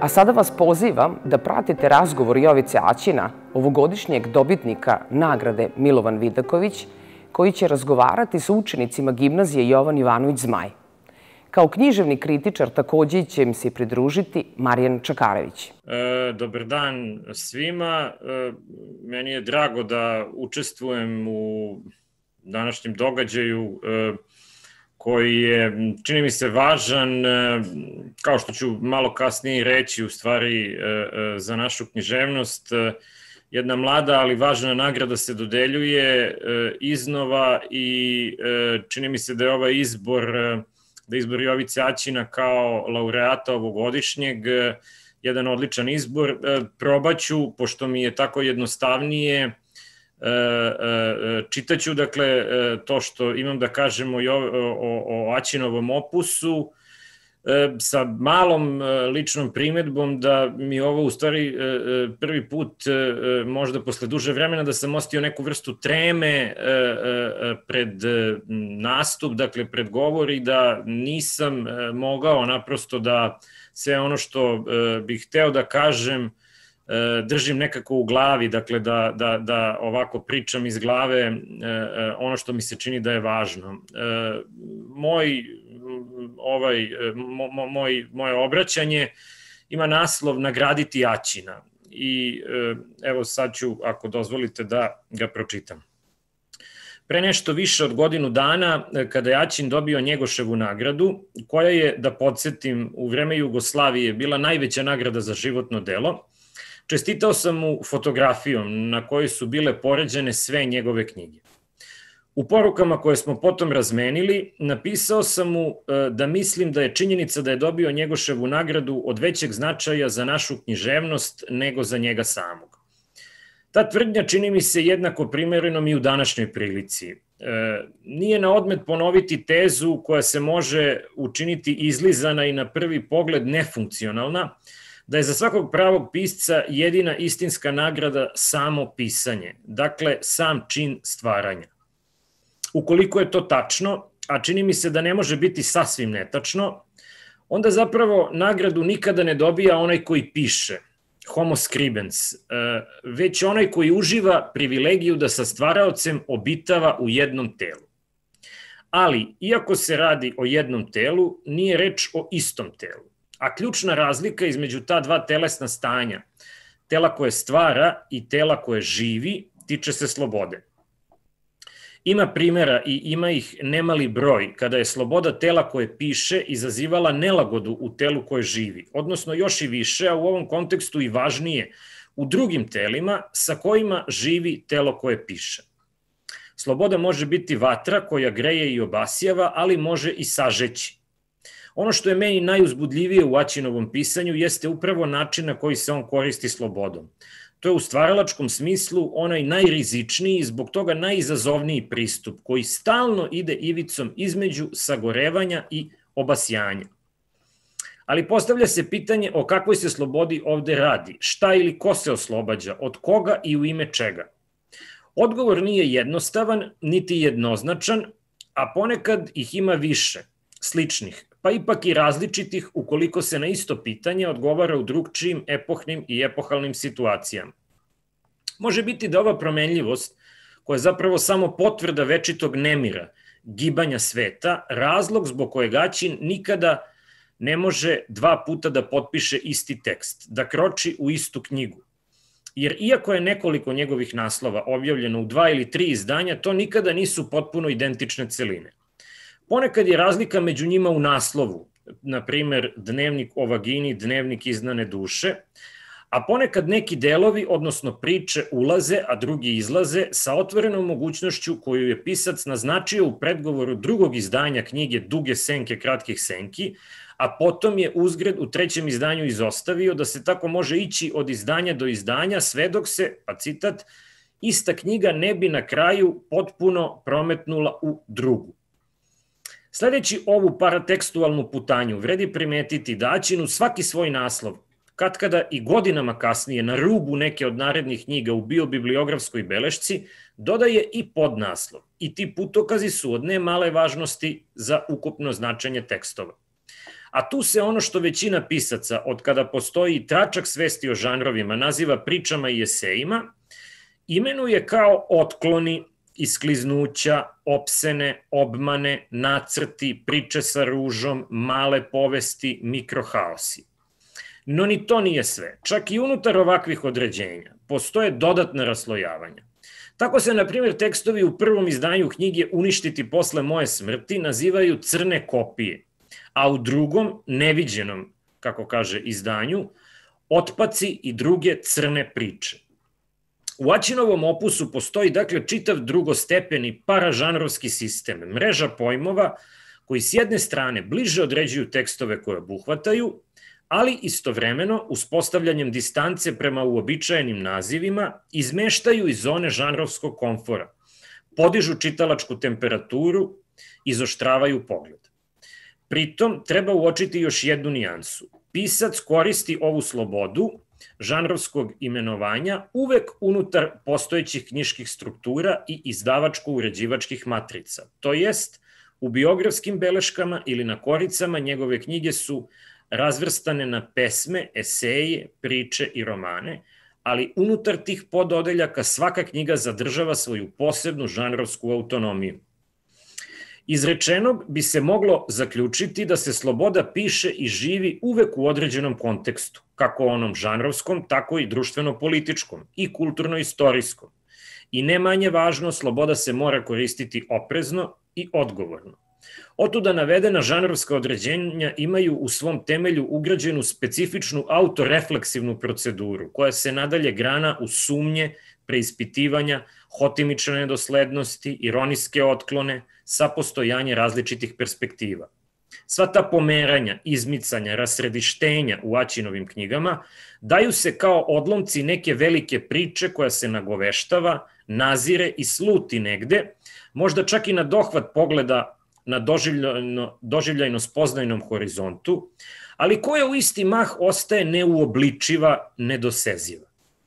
A sada vas pozivam da pratite razgovor Jovice Aćina, ovogodišnjeg dobitnika nagrade Milovan Vidaković, koji će razgovarati sa učenicima gimnazije Jovan Ivanović Zmaj. Kao književni kritičar takođe će im se pridružiti Marijan Čakarević. Dobar dan svima. Meni je drago da učestvujem u današnjem događaju koji je, čini mi se, važan, kao što ću malo kasnije reći, u stvari za našu književnost. Jedna mlada, ali važna nagrada se dodeljuje iznova i čini mi se da je ovaj izbor Jovice Aćina kao laureata ovogodišnjeg jedan odličan izbor. Probaću, pošto mi je tako jednostavnije, čitaću dakle to što imam da kažem o Aćinovom opusu sa malom ličnom primedbom da mi ovo u stvari prvi put možda posle duže vremena da sam ostio neku vrstu treme pred nastup, dakle pred govor i da nisam mogao naprosto da sve ono što bih hteo da kažem držim nekako u glavi, dakle da ovako pričam iz glave ono što mi se čini da je važno. Moje obraćanje ima naslov Nagraditi Aćina i evo sad ću, ako dozvolite, da ga pročitam. Pre nešto više od godinu dana, kada je Aćin dobio Njegoševu nagradu, koja je, da podsjetim, u vreme Jugoslavije bila najveća nagrada za životno delo, čestitao sam mu fotografijom na kojoj su bile poređene sve njegove knjige. U porukama koje smo potom razmenili, napisao sam mu da mislim da je činjenica da je dobio Njegoševu nagradu od većeg značaja za našu književnost nego za njega samog. Ta tvrdnja čini mi se jednako primerenom i u današnjoj prilici. Nije na odmet ponoviti tezu koja se može učiniti izlizana i na prvi pogled nefunkcionalna, da je za svakog pravog pisca jedina istinska nagrada samo pisanje, dakle sam čin stvaranja. Ukoliko je to tačno, a čini mi se da ne može biti sasvim netačno, onda zapravo nagradu nikada ne dobija onaj koji piše, homo scribens, već onaj koji uživa privilegiju da sa stvaraocem obitava u jednom telu. Ali, iako se radi o jednom telu, nije reč o istom telu. A ključna razlika između ta dva telesna stanja, tela koje stvara i tela koje živi, tiče se slobode. Ima primjera i ima ih nemali broj kada je sloboda tela koje piše izazivala nelagodu u telu koje živi, odnosno još i više, a u ovom kontekstu i važnije, u drugim telima sa kojima živi telo koje piše. Sloboda može biti vatra koja greje i obasjava, ali može i sažeći. Ono što je meni najuzbudljivije u Aćinovom pisanju jeste upravo način na koji se on koristi slobodom. To je u stvaralačkom smislu onaj najrizičniji i zbog toga najizazovniji pristup koji stalno ide ivicom između sagorevanja i obasjanja. Ali postavlja se pitanje o kakvoj se slobodi ovde radi, šta ili ko se oslobađa, od koga i u ime čega. Odgovor nije jednostavan, niti jednoznačan, a ponekad ih ima više, sličnih, pa ipak i različitih ukoliko se na isto pitanje odgovara u drugčijim epohnim i epohalnim situacijama. Može biti da ova promenljivost, koja je zapravo samo potvrda večitog nemira, gibanja sveta, razlog zbog kojeg Aćin nikada ne može dva puta da potpiše isti tekst, da kroči u istu knjigu. Jer iako je nekoliko njegovih naslova objavljeno u 2 ili 3 izdanja, to nikada nisu potpuno identične celine. Ponekad je razlika među njima u naslovu, na primer Dnevnik o vagini, Dnevnik iznane duše, a ponekad neki delovi, odnosno priče, ulaze, a drugi izlaze sa otvorenom mogućnošću koju je pisac naznačio u predgovoru drugog izdanja knjige Duge senke kratkih senki, a potom je uzgred u 3. izdanju izostavio da se tako može ići od izdanja do izdanja sve dok se, pa citat, ista knjiga ne bi na kraju potpuno prometnula u drugu. Sledeći ovu paratekstualnu putanju, vredi primetiti da Aćin u svaki svoj naslov, katkada i godinama kasnije na rubu neke od narednih knjiga u biobibliografskoj belešci, dodaje i podnaslov. I ti putokazi su od ne male važnosti za ukupno značenje tekstova. A tu se ono što većina pisaca, od kada postoji tračak svesti o žanrovima, naziva pričama i esejima, imenuje kao otkloni, iskliznuća, opsene, obmane, nacrti, priče sa ružom, male povesti, mikrohaosi. No ni to nije sve. Čak i unutar ovakvih određenja postoje dodatna raslojavanja. Tako se, na primjer, tekstovi u prvom izdanju knjige Uništiti posle moje smrti nazivaju crne kopije, a u drugom, neviđenom, kako kaže, izdanju, Otpaci i druge crne priče. U Ačinovom opusu postoji, dakle, čitav drugostepeni paražanrovski sistem, mreža pojmova koji s jedne strane bliže određuju tekstove koje obuhvataju, ali istovremeno, uspostavljanjem distance prema uobičajenim nazivima, izmeštaju iz zone žanrovskog komfora, podižu čitalačku temperaturu, izoštravaju pogled. Pritom, treba uočiti još jednu nijansu. Pisac koristi ovu slobodu žanrovskog imenovanja uvek unutar postojećih knjiških struktura i izdavačko-uređivačkih matrica. To jest, u biografskim beleškama ili na koricama njegove knjige su razvrstane na pesme, eseje, priče i romane, ali unutar tih pododeljaka svaka knjiga zadržava svoju posebnu žanrovsku autonomiju. Izrečeno bi se moglo zaključiti da se sloboda piše i živi uvek u određenom kontekstu, kako onom žanrovskom, tako i društveno-političkom i kulturno-istorijskom. I ne manje važno, sloboda se mora koristiti oprezno i odgovorno. Otuda navedena žanrovska određenja imaju u svom temelju ugrađenu specifičnu autorefleksivnu proceduru, koja se nadalje grana u sumnje, preispitivanja, hotimične nedoslednosti, ironijske otklone, sa postojanje različitih perspektiva. Sva ta pomeranja, izmicanja, rasredištenja u Ačinovim knjigama daju se kao odlomci neke velike priče koja se nagoveštava, nazire i sluti negde, možda čak i na dohvat pogleda na doživljajno-spoznajnom horizontu, ali koja u isti mah ostaje neuobličiva, nedoseziva.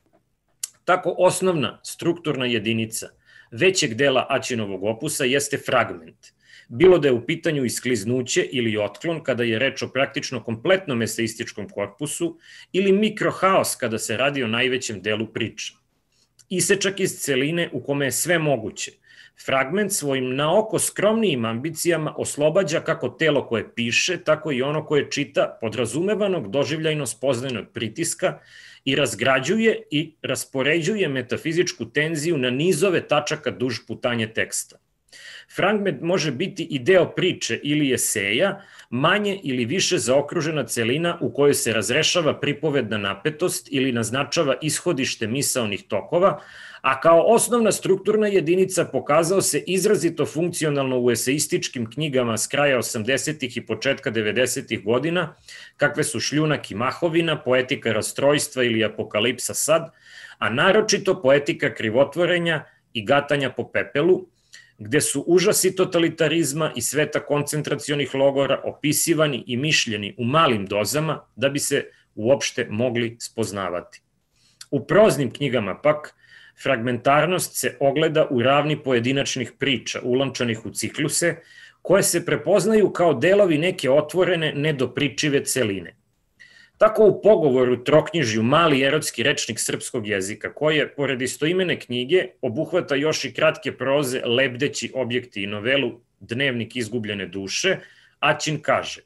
Tako osnovna strukturna jedinica većeg dela Ačinovog opusa jeste fragment, bilo da je u pitanju iskliznuće ili otklon kada je reč o praktično kompletnom eseističkom korpusu ili mikrohaos kada se radi o najvećem delu priča. Isečak iz celine u kome je sve moguće. Fragment svojim na oko skromnijim ambicijama oslobađa kako telo koje piše, tako i ono koje čita podrazumevanog doživljajno-spoznajnog pritiska i razgrađuje i raspoređuje metafizičku tenziju na nizove tačaka duž putanje teksta. Fragment može biti i deo priče ili eseja, manje ili više zaokružena celina u kojoj se razrešava pripovedna napetost ili naznačava ishodište misaonih tokova, a kao osnovna strukturna jedinica pokazao se izrazito funkcionalno u eseističkim knjigama s kraja 80. i početka 90. godina, kakve su Šljunak i Mahovina, Poetika rastrojstva ili Apokalipsa sad, a naročito Poetika krivotvorenja i Gatanja po pepelu, gde su užasi totalitarizma i sveta koncentracionih logora opisivani i mišljeni u malim dozama da bi se uopšte mogli spoznavati. U proznim knjigama pak, fragmentarnost se ogleda u ravni pojedinačnih priča, ulančanih u cikluse, koje se prepoznaju kao delovi neke otvorene, nedopričive celine. Tako u Pogovoru troknjižju Mali erotski rečnik srpskog jezika, koje, pored istoimene knjige, obuhvata još i kratke proze Lebdeći objekti i novelu Dnevnik izgubljene duše, Ačin kaže: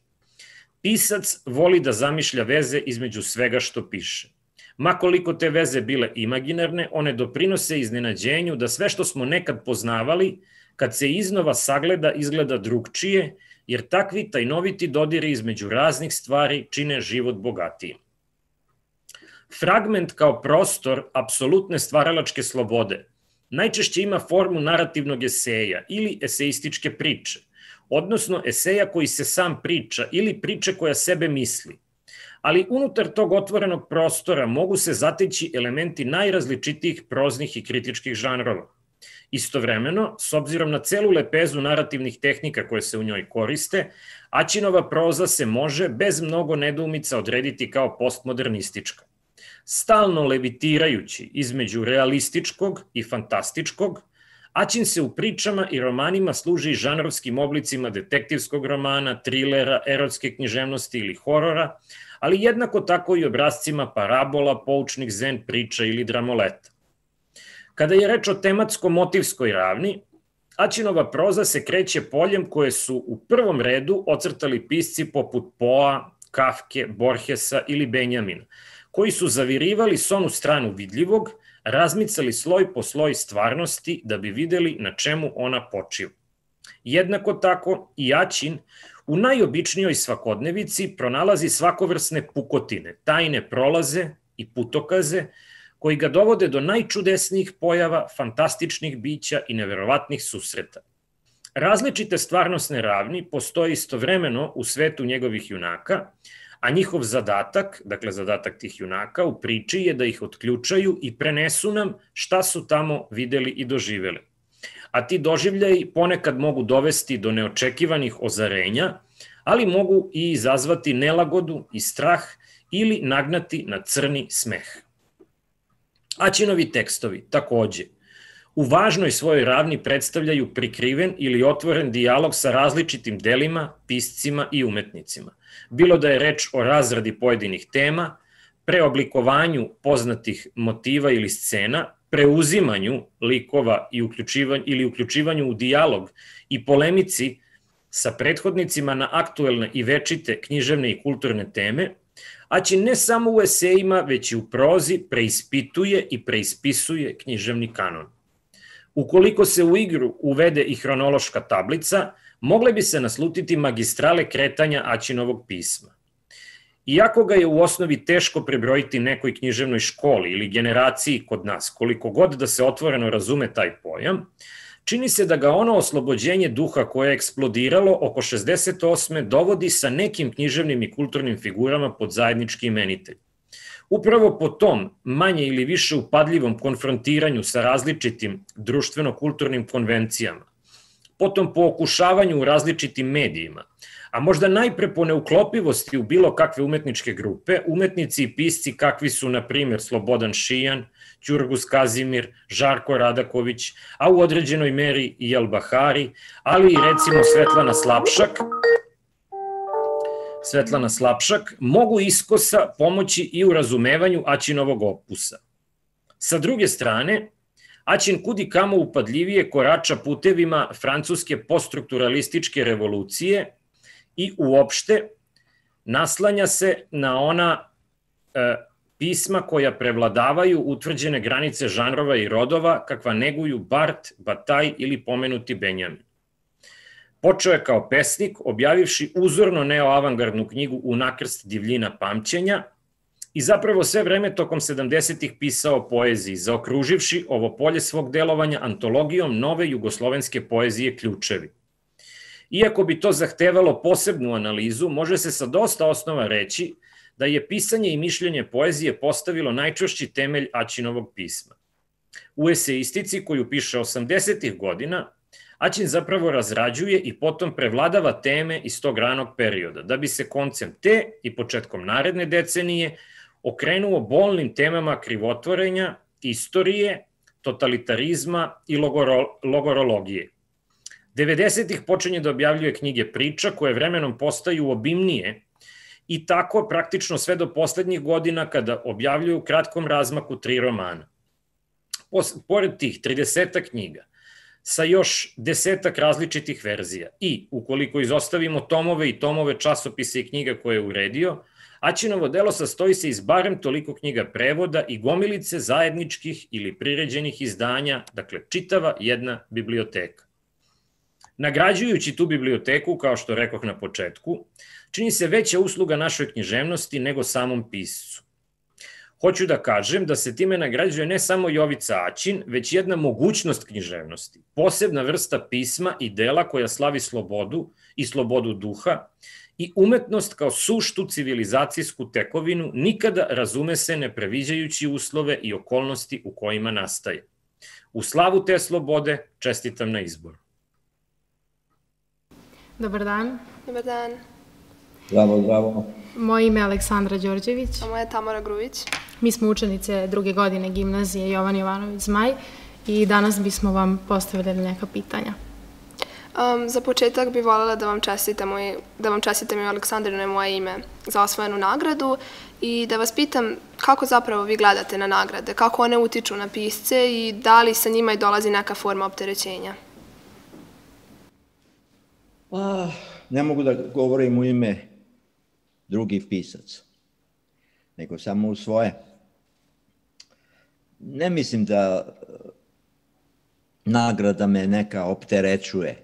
pisac voli da zamišlja veze između svega što piše. Makoliko te veze bile imaginarne, one doprinose iznenađenju da sve što smo nekad poznavali, kad se iznova sagleda, izgleda drugčije, jer takvi tajnoviti dodiri između raznih stvari čine život bogatijim. Fragment kao prostor apsolutne stvaralačke slobode najčešće ima formu narativnog eseja ili eseističke priče, odnosno eseja koji se sam priča ili priče koja sebe misli. Ali unutar tog otvorenog prostora mogu se zateći elementi najrazličitijih proznih i kritičkih žanrova. Istovremeno, s obzirom na celu lepezu narativnih tehnika koje se u njoj koriste, Ačinova proza se može bez mnogo nedoumica odrediti kao postmodernistička. Stalno levitirajući između realističkog i fantastičkog, Aćin se u pričama i romanima služi žanrovskim oblicima detektivskog romana, trilera, erotske književnosti ili horora, ali jednako tako i obrazcima parabola, poučnih zen priča ili dramoleta. Kada je reč o tematsko-motivskoj ravni, Aćinova proza se kreće poljem koje su u prvom redu ocrtali pisci poput Poa, Kafke, Borgesa ili Benjamina, koji su zavirivali s onu stranu vidljivog, razmicali sloj po sloj stvarnosti da bi videli na čemu ona počiva. Jednako tako i Aćin u najobičnijoj svakodnevici pronalazi svakovrsne pukotine, tajne prolaze i putokaze koji ga dovode do najčudesnijih pojava, fantastičnih bića i neverovatnih susreta. Različite stvarnosne ravni postoje istovremeno u svetu njegovih junaka, a njihov zadatak, dakle zadatak tih junaka u priči je da ih otključaju i prenesu nam šta su tamo videli i doživeli. A ti doživljaji ponekad mogu dovesti do neočekivanih ozarenja, ali mogu i izazvati nelagodu i strah ili nagnati na crni smeh. Aćinovi tekstovi, takođe, u važnoj svojoj ravni predstavljaju prikriven ili otvoren dijalog sa različitim delima, piscima i umetnicima. Bilo da je reč o razradi pojedinih tema, preoblikovanju poznatih motiva ili scena, preuzimanju likova ili uključivanju u dijalog i polemici sa prethodnicima na aktuelne i večite književne i kulturne teme, Aćin ne samo u esejima, već i u prozi preispituje i preispisuje književni kanon. Ukoliko se u igru uvede i hronološka tablica, mogle bi se naslutiti magistrale kretanja Aćinovog pisma. Iako ga je u osnovi teško prebrojiti nekoj književnoj školi ili generaciji kod nas, koliko god da se otvoreno razume taj pojam, čini se da ga ono oslobođenje duha koje je eksplodiralo oko 68. dovodi sa nekim književnim i kulturnim figurama pod zajednički imenitelj. Upravo po tom manje ili više upadljivom konfrontiranju sa različitim društveno-kulturnim konvencijama, potom po okušavanju u različitim medijima, a možda najpre po neuklopivosti u bilo kakve umetničke grupe, umetnici i pisci kakvi su, na primjer, Slobodan Šijan, Ćurgus Kazimir, Žarko Radaković, a u određenoj meri i Elbahari, ali i recimo Svetlana Slapšak, mogu iskosa pomoći i u razumevanju Aćinovog opusa. Sa druge strane, Aćin kudi kamo upadljivije korača putevima francuske poststrukturalističke revolucije i uopšte naslanja se na ona pisma koja prevladavaju utvrđene granice žanrova i rodova kakva neguju Barth, Bataille ili pomenuti Benjamin. Počeo je kao pesnik, objavivši uzorno neoavangardnu knjigu Unakrst divljina pamćenja i zapravo sve vreme tokom 70-ih pisao o poeziji, zaokruživši ovo polje svog delovanja antologijom nove jugoslovenske poezije Ključevi. Iako bi to zahtevalo posebnu analizu, može se sa dosta osnova reći da je pisanje i mišljenje poezije postavilo najčvršći temelj Aćinovog pisma. U eseistici koju piše 80-ih godina, Aćin zapravo razrađuje i potom prevladava teme iz tog ranog perioda, da bi se koncem te i početkom naredne decenije okrenuo bolnim temama krivotvorenja, istorije, totalitarizma i logorologije. 90-ih počinje da objavljuje knjige priča koje vremenom postaju obimnije i tako praktično sve do poslednjih godina kada objavljuju u kratkom razmaku 3 romana. Pored tih 30 knjiga, sa još 10 različitih verzija i, ukoliko izostavimo tomove i tomove časopisa i knjiga koje je uredio, Aćinovo delo sastoji se iz barem toliko knjiga prevoda i gomilice zajedničkih ili priređenih izdanja, dakle čitava jedna biblioteka. Nagrađujući tu biblioteku, kao što rekoh na početku, čini se veća usluga našoj književnosti nego samom piscu. Hoću da kažem da se time nagrađuje ne samo Jovica Aćin, već jedna mogućnost književnosti, posebna vrsta pisma i dela koja slavi slobodu i slobodu duha i umetnost kao suštu civilizacijsku tekovinu, nikada, razume se, ne previđajući uslove i okolnosti u kojima nastaje. U slavu te slobode čestitam na izboru. Dobar dan. Dobar dan. Zdravo, zdravo. Moje ime je Aleksandra Đorđević. A moje je Tamara Grujić. Mi smo učenice 2. godine gimnazije Jovan Jovanović Zmaj i danas bismo vam postavili neka pitanja. Za početak bih voljela da vam čestitam i Aleksandru na moje ime za osvojenu nagradu i da vas pitam kako zapravo vi gledate na nagrade, kako one utiču na pisce i da li sa njima i dolazi neka forma opterećenja? Ne mogu da govorim u ime drugih pisaca, nego samo u svoje. Ne mislim da nagrada me neka opterećuje.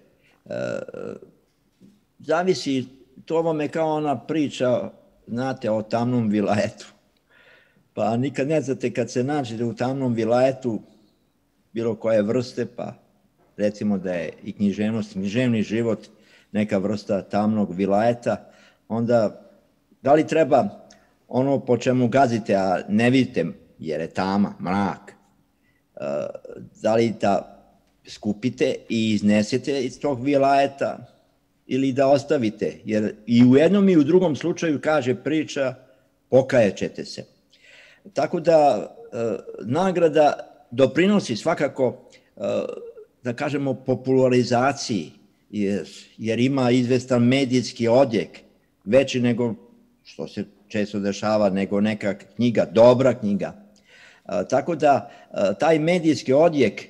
Zavisi, to vam je kao ona priča, znate, o tamnom vilajetu. Pa nikad ne znate kad se nađete u tamnom vilajetu bilo koje vrste, pa recimo da je i književni život neka vrsta tamnog vilajeta, onda da li treba ono po čemu gazite, a ne vidite jer je tama, mrak, da li da skupite i iznesete iz tog vilajeta ili da ostavite, jer i u jednom i u drugom slučaju kaže priča pokajaćete se. Tako da nagrada doprinosi svakako, da kažemo, popularizaciji, jer ima izvestan medijski odjek, veći nego što se često dešava, nego neka knjiga, dobra knjiga. Tako da taj medijski odjek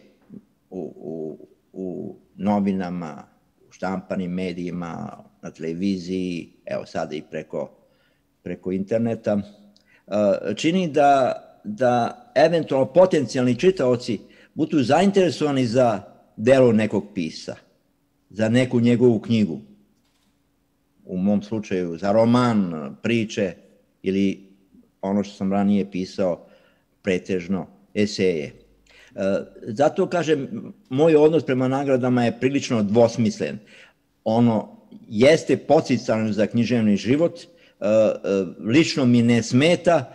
u novinama, u štampanim medijima, na televiziji, evo sada i preko interneta, čini da eventualno potencijalni čitaoci budu zainteresovani za delo nekog pisca, za neku njegovu knjigu. U mom slučaju za roman, priče ili ono što sam ranije pisao, pretežno eseje. Zato, kažem, moj odnos prema nagradama je prilično dvosmislen. Ono jeste podsticajno za književni život, lično mi ne smeta,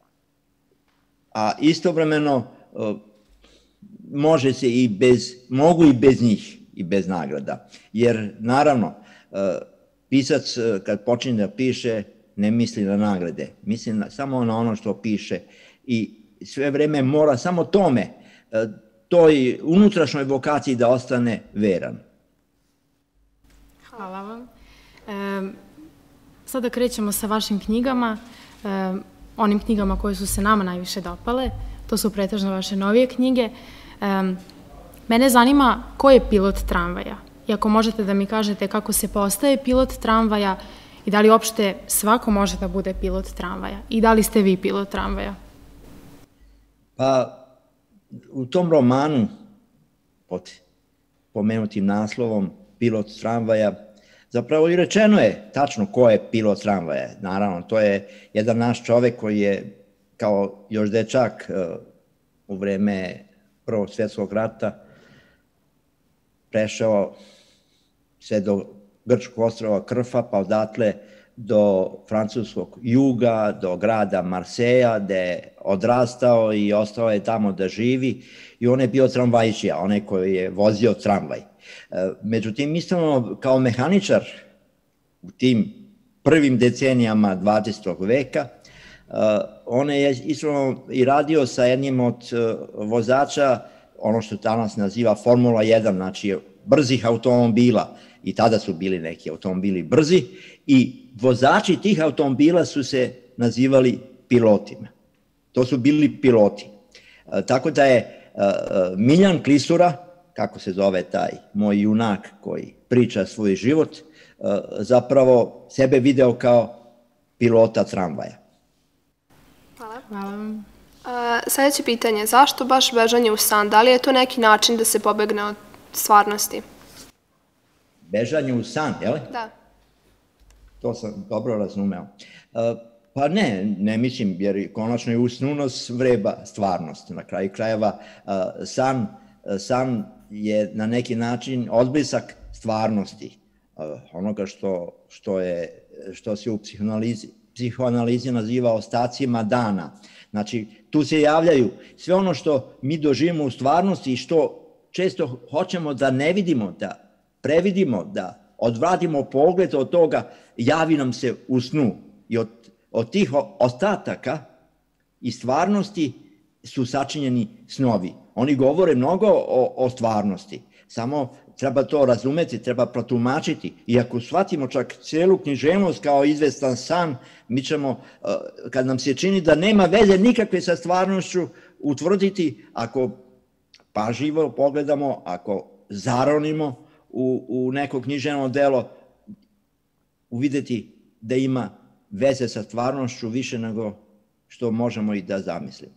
a istovremeno mogu i bez njih i bez nagrada. Jer, naravno, pisac kad počinje da piše ne misli na nagrade, misli samo na ono što piše i sve vreme mora samo toj unutrašnjoj vokaciji da ostane veran. Hvala vam. Sada krećemo sa vašim knjigama, onim knjigama koje su se nama najviše dopale. To su pretežno vaše novije knjige. Mene zanima ko je pilot tramvaja. I ako možete da mi kažete kako se postaje pilot tramvaja i da li uopšte svako može da bude pilot tramvaja i da li ste vi pilot tramvaja? Pa, u tom romanu, pod pomenutim naslovom Pilot tramvaja, zapravo i rečeno je tačno ko je pilot tramvaja. Naravno, to je jedan naš čovek koji je kao još dečak u vreme Prvog svjetskog rata prešao sve do grčkog ostrava Krfa, pa odatle do francuskog juga, do grada Marseja, gde je odrastao i ostao je tamo da živi i on je bio tramvajčija, onaj koji je vozio tramvaj. Međutim, isto kao mehaničar u tim prvim decenijama 20. veka, on je isto i radio sa jednim od vozača, ono što danas naziva Formula 1, znači brzih automobila, i tada su bili neki automobili brzi, i vozači tih automobila su se nazivali pilotima. To su bili piloti. Tako da je Miljan Klisura, kako se zove taj moj junak koji priča svoj život, zapravo sebe video kao pilota tramvaja. Hvala. Hvala vam. Sljedeće pitanje, zašto baš bežanje u san? Da li je to neki način da se pobegne od stvarnosti? Bežanje u san, je li? Da. To sam dobro razumeo. Pa ne mislim, jer konačno i u snu nas vreba stvarnost. Na kraju krajeva, san je na neki način odblisak stvarnosti. Onoga što se u psihoanalizi naziva ostacima dana. Znači, tu se javljaju sve ono što mi doživimo u stvarnosti i što često hoćemo da ne vidimo, da previdimo, da odvratimo pogled od toga, javi nam se u snu. I od tih ostataka i stvarnosti su sačinjeni snovi. Oni govore mnogo o stvarnosti, samo treba to razumeti, treba protumačiti. I ako shvatimo čak cijelu književnost kao izvestan san, mi ćemo, kad nam se čini da nema veze nikakve sa stvarnošću, utvrditi, ako pažljivo pogledamo, ako zaronimo u neko književno delo, uvideti da ima veze sa stvarnošću više nego što možemo i da zamislimo.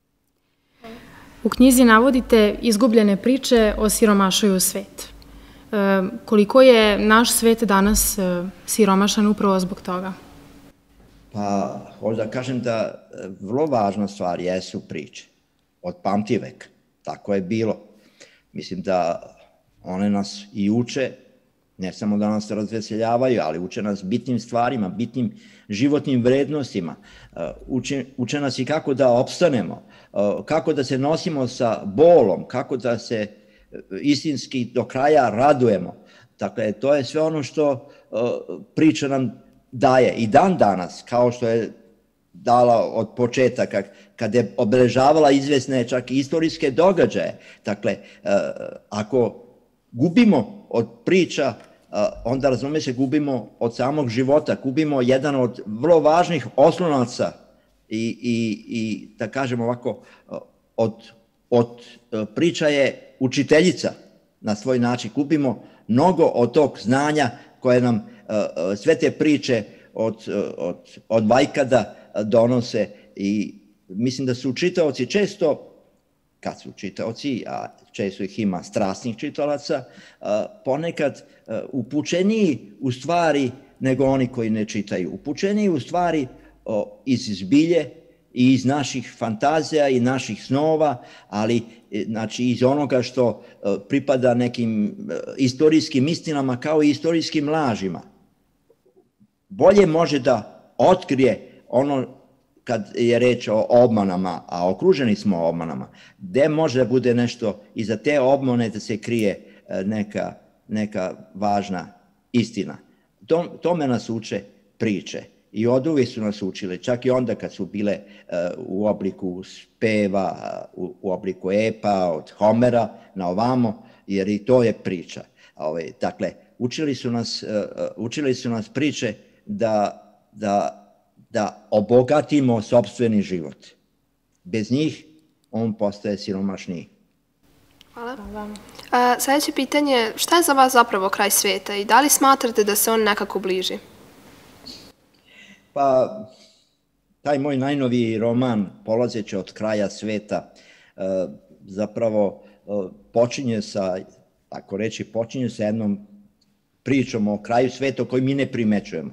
U knjizi navodite izgubljene priče o siromašuju svet. Koliko je naš svet danas siromašan upravo zbog toga? Pa, hoću da kažem da vrlo važna stvar jesu priče. Od pamtiveka. Tako je bilo. Mislim da one nas i uče, ne samo da nas razveseljavaju, ali uče nas bitnim stvarima, bitnim životnim vrednostima. Uče nas i kako da opstanemo, kako da se nosimo sa bolom, kako da se istinski do kraja radujemo. Dakle, to je sve ono što priča nam daje. I dan danas, kao što je dala od početaka, kada je obeležavala izvesne čak i istorijske događaje. Dakle, ako gubimo od priča, onda razume se gubimo od samog života, gubimo jedan od vrlo važnih oslonaca i da kažem ovako, od priča je učiteljica na svoj način. Gubimo mnogo od tog znanja koje nam sve te priče od vajkada donose i mislim da su čitaoci često, kad su čitaoci, a često ih ima strasnih čitalaca, ponekad upućeniji u stvari nego oni koji ne čitaju. Upućeniji u stvari iz zbilje i iz naših fantazija i naših snova, ali znači iz onoga što pripada nekim istorijskim istinama kao i istorijskim lažima. Bolje može da otkrije ono kad je reč o obmanama, a okruženi smo obmanama, gde može da bude nešto iza te obmane da se krije neka važna istina. Tome nas uče priče i oduvijek su nas učile, čak i onda kad su bile u obliku speva, u obliku epa, od Homera na ovamo, jer i to je priča. Dakle, učili su nas priče da obogatimo sopstveni život. Bez njih on postaje siromašniji. Hvala. Sljedeće pitanje, šta je za vas zapravo kraj sveta i da li smatrate da se on nekako bliži? Pa, taj moj najnoviji roman, polazeći od kraja sveta, zapravo počinje sa, tako reći, počinje sa jednom pričom o kraju sveta koju mi ne primećujemo.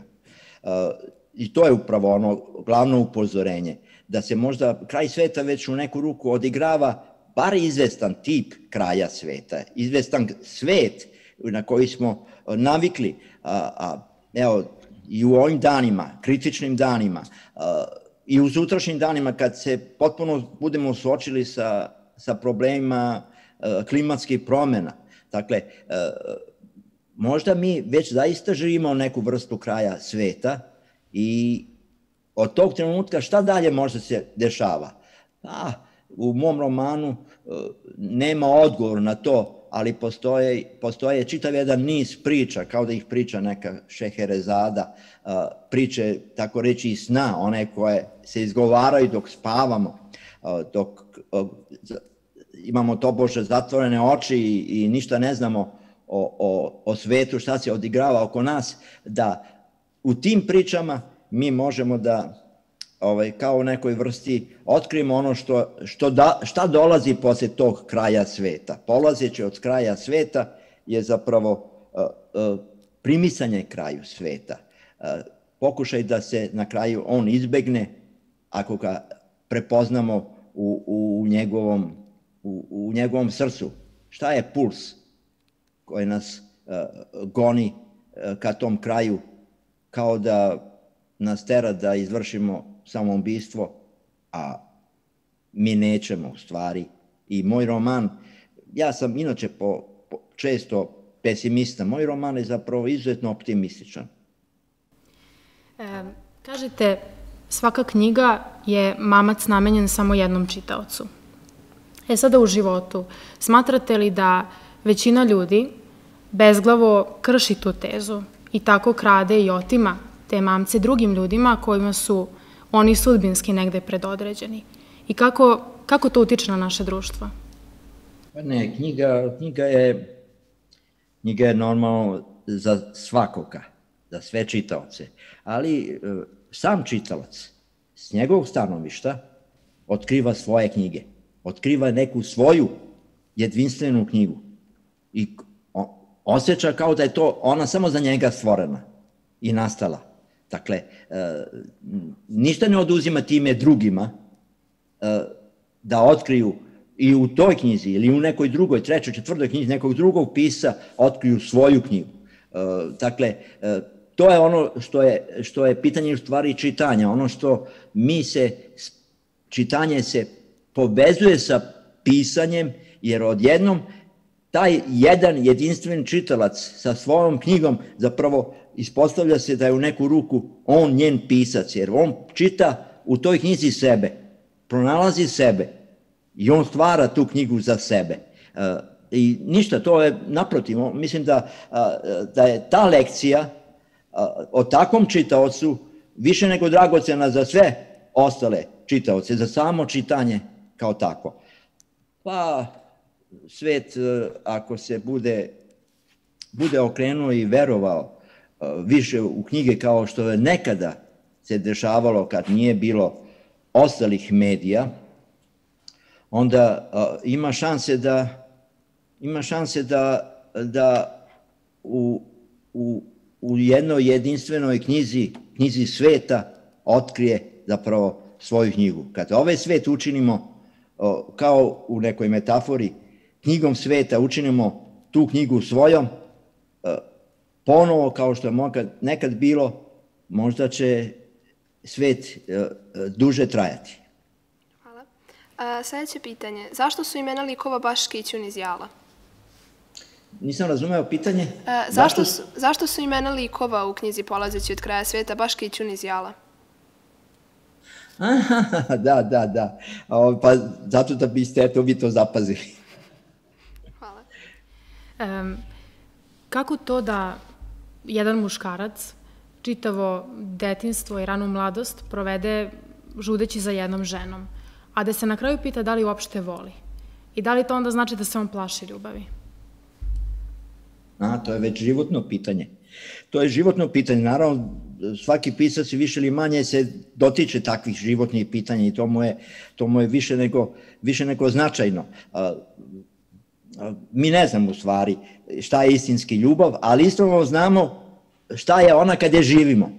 I to je upravo ono glavno upozorenje, da se možda kraj sveta već u neku ruku odigrava bar izvestan tip kraja sveta, izvestan svet na koji smo navikli, evo, i u ovim danima, kritičnim danima, i u sutrašnjim danima kad se potpuno budemo suočili sa problemima klimatskih promjena. Dakle, možda mi već zaista živimo neku vrstu kraja sveta i od tog trenutka šta dalje možda se dešava? U mom romanu nema odgovor na to, ali postoje čitav jedan niz priča, kao da ih priča neka Šeherezada, priče, tako reći, iz sna, one koje se izgovaraju dok spavamo, dok imamo tobože zatvorene oči i ništa ne znamo o svetu, šta se odigrava oko nas, da u tim pričama mi možemo da kao u nekoj vrsti otkrijemo ono šta dolazi posle tog kraja sveta. Polazeći od kraja sveta je zapravo primisanje kraju sveta. Pokušaj da se na kraju on izbegne ako ga prepoznamo u njegovom srcu. Šta je puls koji nas goni ka tom kraju, kao da nas tera da izvršimo samoubistvo, a mi nećemo u stvari. I moj roman, ja sam inače često pesimista, moj roman je zapravo izuzetno optimističan. Kažete, svaka knjiga je mamac namenjen samo jednom čitaocu. Sada u životu, smatrate li da većina ljudi bezglavo krši tu tezu i tako krade i otima te mamce drugim ljudima kojima su oni sudbinski negde predodređeni? I kako to utiče na naše društvo? Pa ne, knjiga je normalno za svakoga, za sve čitaoce, ali sam čitalac s njegovog stanovišta otkriva svoje knjige, otkriva neku svoju jedinstvenu knjigu i osjeća kao da je to ona samo za njega stvorena i nastala. Dakle, ništa ne oduzima time drugima da otkriju i u toj knjizi ili u nekoj drugoj, trećoj, četvrtoj knjizi nekog drugog pisca otkriju svoju knjigu. Dakle, to je ono što je pitanje u stvari čitanja, ono što čitanje se povezuje sa pisanjem, jer odjednom taj jedan jedinstven čitalac sa svojom knjigom zapravo ispostavlja se da je u neku ruku on njen pisac, jer on čita u toj knjizi sebe, pronalazi sebe i on stvara tu knjigu za sebe. I ništa, to je naprotiv, mislim da je ta lekcija o takvom čitaocu više nego dragocena za sve ostale čitaoce, za samo čitanje kao takvo. Pa svet, ako se bude okrenuo i verovao više u knjige kao što je nekada se dešavalo kad nije bilo ostalih medija, onda ima šanse da u jednoj jedinstvenoj knjizi sveta otkrije zapravo svoju knjigu. Kad ovaj svet učinimo kao u nekoj metafori knjigom sveta, učinimo tu knjigu svojom, ponovo kao što je nekad bilo, možda će svet duže trajati. Hvala. Sljedeće pitanje. Zašto su imena likova baš Kićun iz Jala? Nisam razumeo pitanje. Zašto su imena likova u knjizi Polazeći od kraja sveta baš Kićun iz Jala? Da. Pa zato da biste vi to zapazili. Hvala. Kako to da jedan muškarac čitavo detinjstvo i ranu mladost provede žudeći za jednom ženom, a da se na kraju pita da li uopšte voli? I da li to onda znači da se on plaši ljubavi? To je već životno pitanje. To je životno pitanje. Naravno, svaki pisac više ili manje se dotiče takvih životnih pitanja i to mu je više nego značajno. Mi ne znamo u stvari šta je istinski ljubav, ali isto znamo šta je ona kad je živimo.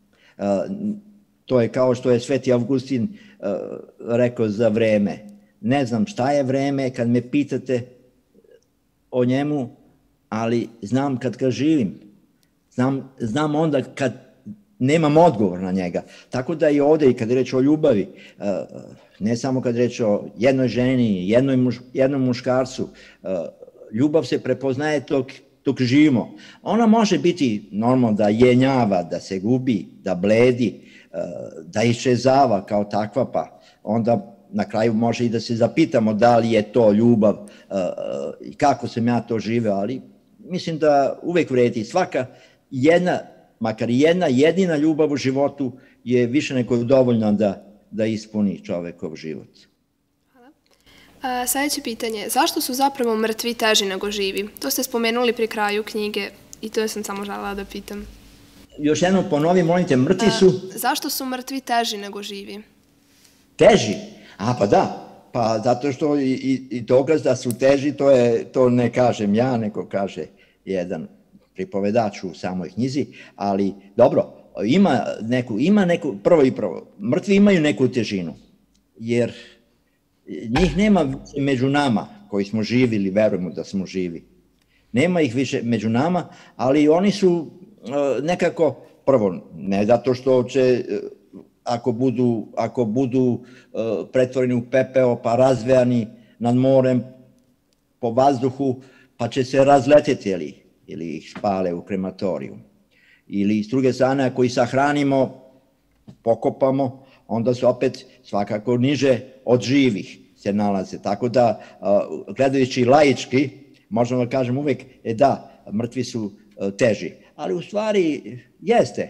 To je kao što je Sveti Avgustin rekao za vreme. Ne znam šta je vreme kad me pitate o njemu, ali znam kad ga živim. Znam onda kad nemam odgovor na njega. Tako da i ovde, i kad je reč o ljubavi, ne samo kad je reč o jednoj ženi, jednom muškarcu, ljubav se prepoznaje dok živimo. Ona može biti normalno da jenjava, da se gubi, da bledi, da iščezava kao takva, pa onda na kraju može i da se zapitamo da li je to ljubav i kako sam ja to živeo, ali mislim da uvek vredi. Svaka jedna, makar jedna jedina ljubav u životu je više nego dovoljna da ispuni čovekov život. Hvala. Sljedeće pitanje. Zašto su zapravo mrtvi teži nego živi? To ste spomenuli pri kraju knjige i to sam samo želela da pitam. Još jednom ponovi, molite, mrtvi su... Zašto su mrtvi teži nego živi? Teži? Pa da. Pa zato što i dokaz da su teži, to ne kažem ja, nego kaže jedan pripovedač u samoj knjizi, ali dobro, ima neku, prvo, mrtvi imaju neku težinu, jer njih nema među nama koji smo živi ili verujemo da smo živi. Nema ih više među nama, ali oni su nekako, prvo, ne zato što će, ako budu pretvoreni u pepeo pa razvejani nad morem po vazduhu, pa će se razleteti ili ih spale u krematoriju. Ili s druge strane, ako ih sahranimo, pokopamo, onda su opet svakako niže od živih se nalaze. Tako da, gledajući laički, možemo da kažem uvek, da, mrtvi su teži. Ali u stvari jeste,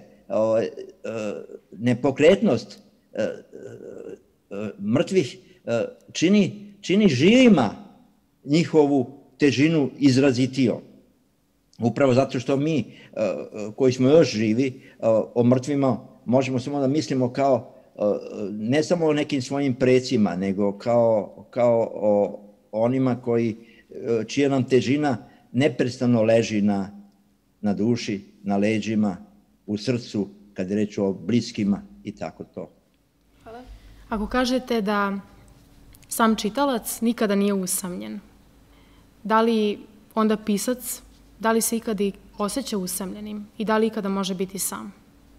nepokretnost mrtvih čini živima njihovu težinu izrazitijom. Upravo zato što mi, koji smo još živi, o mrtvima možemo samo da mislimo kao, ne samo o nekim svojim precima, nego kao o onima čija nam težina neprestano leži na duši, na leđima, u srcu, kad je reč o bliskima i tako to. Hvala. Ako kažete da sam čitalac nikada nije usamljen, da li onda pisac, da li se ikada osjeća usamljenim i da li ikada može biti sam?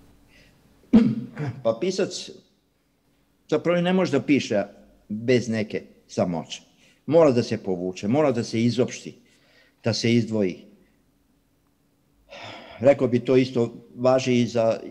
Pa pisac zapravo ne može da piše bez neke samoće. Mora da se povuče, mora da se izopšti, da se izdvoji. Rekao bi to isto važi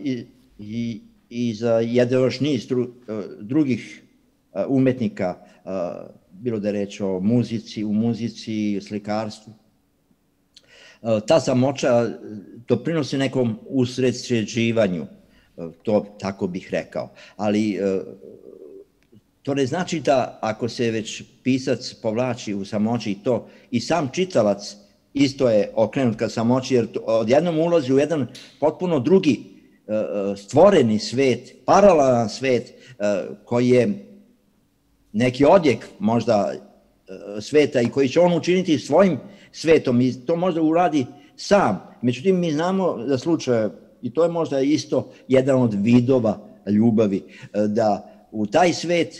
i za jedan još niz drugih umetnika, bilo da je reč o muzici, slikarstvu. Ta samoća doprinosi nekom usredsređivanju, to tako bih rekao, ali to ne znači da ako se već pisac povlači u samoći i sam čitalac isto je okrenut ka samoći, jer odjednom ulazi u jedan potpuno drugi stvoreni svet, paralelan svet koji je neki odjek možda sveta i koji će on učiniti svojim svetom i to možda uradi sam. Međutim, mi znamo da slučaje, i to je možda isto jedan od vidova ljubavi, da u taj svet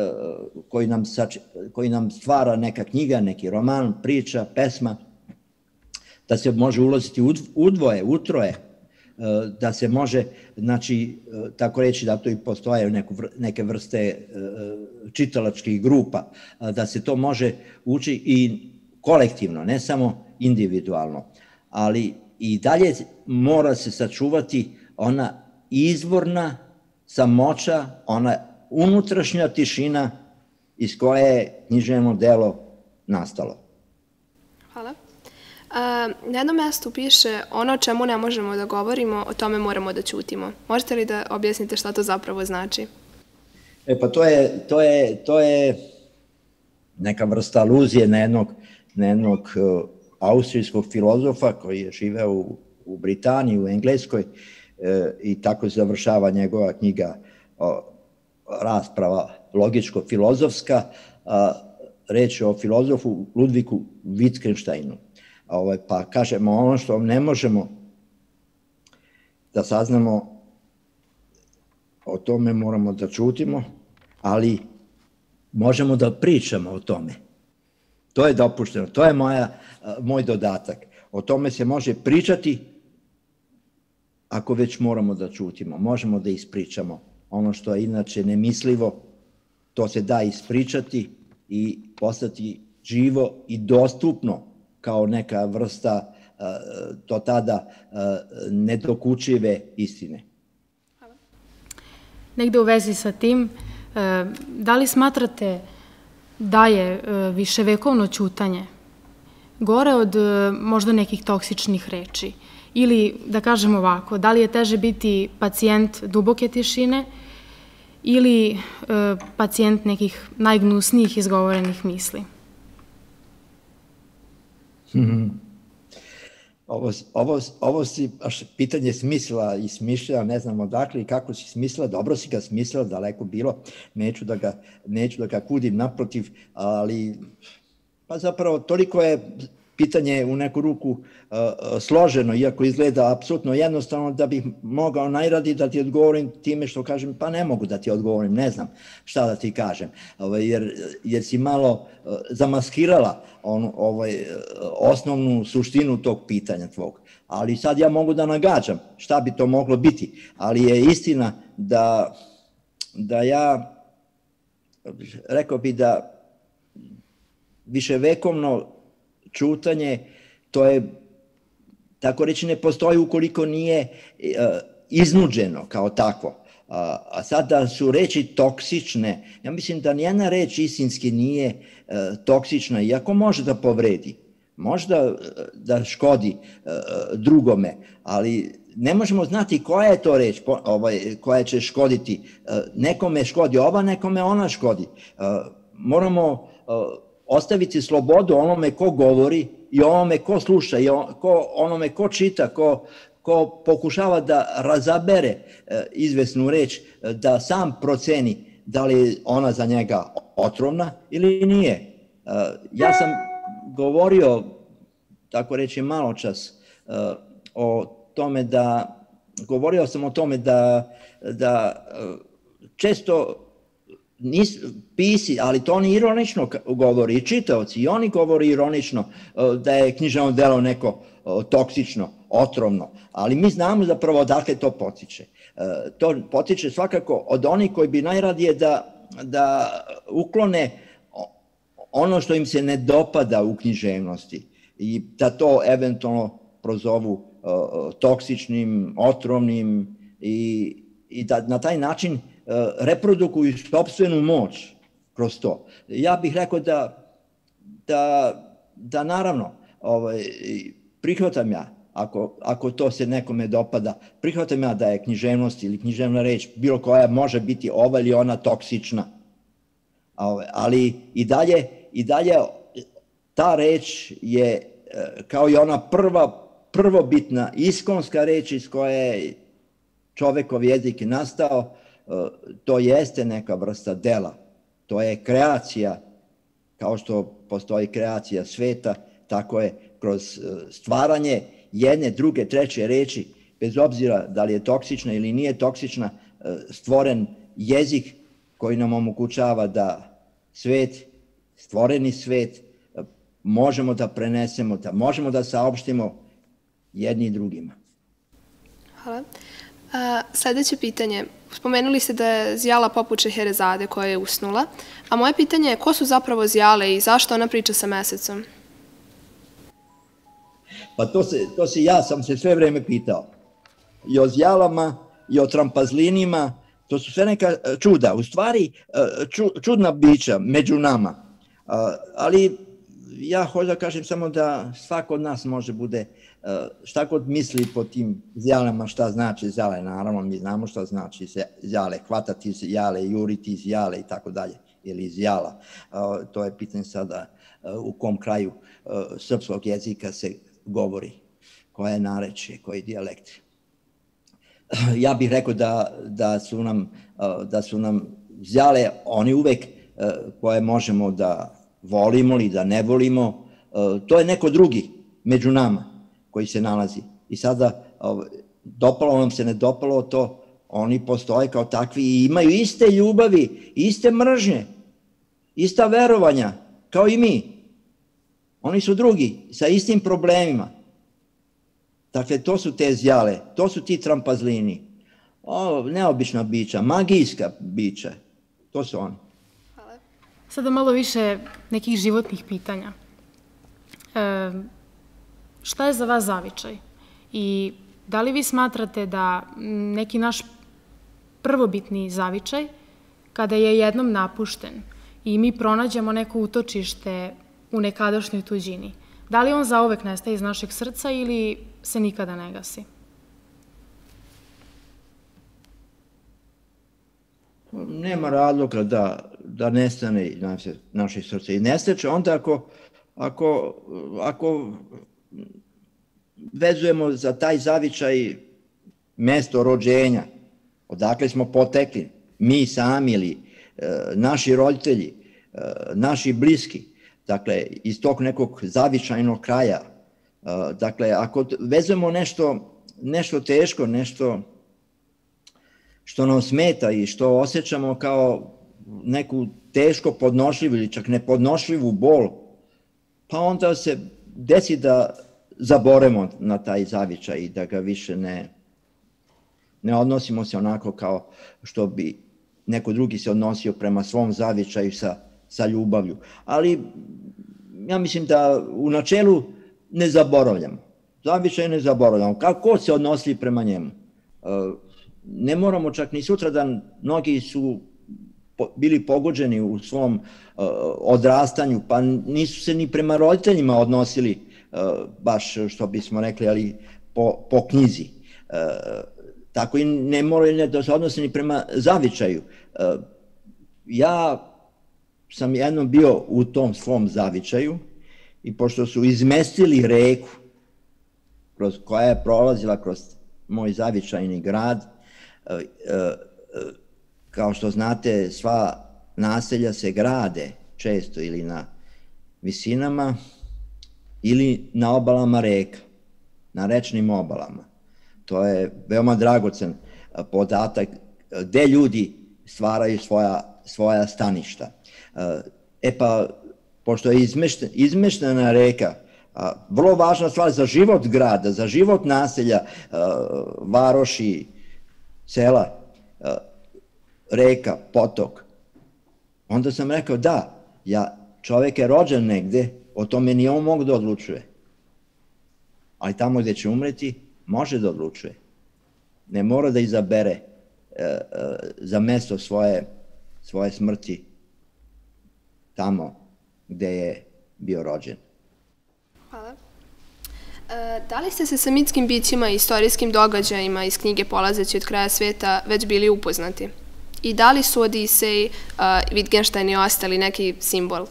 koji nam stvara neka knjiga, neki roman, priča, pesma, da se može ulaziti udvoje, utroje, da se može, znači, tako reći da to i postoje neke vrste čitalačkih grupa, da se to može ući i kolektivno, ne samo individualno, ali i dalje mora se sačuvati ona izvorna samoća, ona unutrašnja tišina iz koje je književno delo nastalo. Hvala. Na jednom mestu piše ono o čemu ne možemo da govorimo, o tome moramo da ćutimo. Možete li da objasnite šta to zapravo znači? Pa to je neka vrsta aluzije na jednog austrijskog filozofa koji je živeo u Britaniji, u Engleskoj i tako se završava njegova knjiga rasprava logičko-filozofska. Reč je o filozofu Ludvigu Wittgensteinu. Pa kažemo, ono što ne možemo da saznamo, o tome moramo da ćutimo, ali možemo da pričamo o tome. To je dopušteno, to je moj dodatak. O tome se može pričati ako već moramo da ćutimo. Možemo da ispričamo ono što je inače nemislivo, to se da ispričati i postati živo i dostupno kao neka vrsta do tada nedokučive istine. Negde u vezi sa tim, da li smatrate da je viševekovno ćutanje gore od možda nekih toksičnih reči? Ili, da kažem ovako, da li je teže biti pacijent duboke tišine ili pacijent nekih najgnusnijih izgovorenih misli? Ovo si baš pitanje smisla i smišlja, ne znam odakle i kako si smislila, dobro si ga smislila, daleko bilo, neću da ga kudim naprotiv, ali pa zapravo toliko je pitanje u neku ruku složeno, iako izgleda apsolutno jednostavno, da bih mogao najradije da ti odgovorim time što kažem, pa ne mogu da ti odgovorim, ne znam šta da ti kažem, jer si malo zamaskirala osnovnu suštinu tog pitanja tvog. Ali sad ja mogu da nagađam šta bi to moglo biti, ali je istina da ja, rekao bi da viševekovno ćutanje, to je, tako reći, ne postoji ukoliko nije iznuđeno kao takvo. A sad da su reči toksične, ja mislim da nijedna reč istinski nije toksična, iako može da povredi, možda da škodi drugome, ali ne možemo znati koja je to reč koja će škoditi. Nekome škodi ova, nekome ona škodi. Moramo ostaviti slobodu onome ko govori i onome ko sluša, i onome ko čita, ko pokušava da razabere izvesnu reč, da sam proceni da li je ona za njega otrovna ili nije. Ja sam govorio, tako reći malo čas, govorio sam o tome da često pisci, ali to oni ironično govori, i čitaoci, i oni govori ironično da je književno delo neko toksično, otrovno, ali mi znamo zapravo odakle to potiče. To potiče svakako od onih koji bi najradije da uklone ono što im se ne dopada u književnosti i da to eventualno prozovu toksičnim, otrovnim i da na taj način reprodukuju sopstvenu moć kroz to. Ja bih rekao da naravno prihvatam ja, ako to se nekome dopada, prihvatam ja da je književnost ili književna reč bilo koja može biti ova ili ona toksična, ali i dalje ta reč je kao i ona prvobitna iskonska reč iz koje je čovekov jezik nastao, to jeste neka vrsta dela. To je kreacija, kao što postoji kreacija sveta, tako je kroz stvaranje jedne, druge, treće reči, bez obzira da li je toksična ili nije toksična, stvoren jezik koji nam omogućava da svet, stvoreni svet, možemo da prenesemo, da možemo da saopštimo jedni drugima. Hvala. Sledeće pitanje. Spomenuli ste da je Zijala poput Šeherezade koja je usnula, a moje pitanje je ko su zapravo Zijale i zašto ona priča sa mesecom? Pa ja sam se sve vreme pitao. I o Zijalama, i o trampazlinima, to su sve neka čuda. U stvari, čudna bića među nama. Ali ja hoću da kažem samo da svako od nas može bude, šta god misli po tim Zijalama, šta znači Zijale. Naravno, mi znamo šta znači Zijale, hvatati Zijale, juriti Zijale i tako dalje, ili Zijala. To je pitanje sada u kom kraju srpskog jezika se govori, koje narečje, koji dijalekt. Ja bih rekao da su nam Zijale oni uvek koje možemo da volimo ili da ne volimo, to je neko drugi među nama koji se nalazi. I sada, dopalo nam se, ne dopalo to, oni postoje kao takvi i imaju iste ljubavi, iste mržnje, ista verovanja, kao i mi. Oni su drugi, sa istim problemima. Dakle, to su te Zijale, to su ti trampazlini. Neobična bića, magijska bića, to su oni. Sada malo više nekih životnih pitanja. Šta je za vas zavičaj? I da li vi smatrate da neki naš prvobitni zavičaj, kada je jednom napušten i mi pronađemo neko utočište u nekadašnjoj tuđini, da li on zauvek nestaje iz našeg srca ili se nikada ne gasi? Nema razloga da nestane naših srca. I nestaće onda ako vezujemo za taj zavičaj mesto rođenja, odakle smo potekli, mi sami ili naši roditelji, naši bliski, dakle, iz tog nekog zavičajnog kraja. Dakle, ako vezujemo nešto teško, nešto što nam smeta i što osjećamo kao neku teško podnošljivu ili čak nepodnošljivu bol, pa onda se desi da zaboremo na taj zavičaj i da ga više ne odnosimo se onako kao što bi neko drugi se odnosio prema svom zavičaju sa ljubavlju. Ali ja mislim da u načelu ne zaboravljamo. Zavičaj ne zaboravljamo. Kako se odnosili prema njemu? ne moramo čak ni sutradan, mnogi su bili pogođeni u svom odrastanju, pa nisu se ni prema roditeljima odnosili, baš što bismo rekli, ali po knjizi. Tako i ne moraju da se odnose ni prema zavičaju. Ja sam jednom bio u tom svom zavičaju i pošto su izmestili reku koja je prolazila kroz moj zavičajni grad, kao što znate, sva naselja se grade često ili na visinama ili na obalama reka, na rečnim obalama. To je veoma dragocen podatak gde ljudi stvaraju svoja staništa. Pa, pošto je izmeštena reka, vrlo važna stvar za život grada, za život naselja, varoši, sela, reka, potok, onda sam rekao da, čovek je rođen negde, o tome ni on mogu da odlučuje. Ali tamo gde će umreti, može da odlučuje. Ne mora da izabere za mesto svoje smrti tamo gde je bio rođen. Hvala. Da li ste se sa mitskim bićima i istorijskim događajima iz knjige Polazeći od kraja sveta već bili upoznati? I da li su Odisej, Wittgenstein i ostali neki simbol?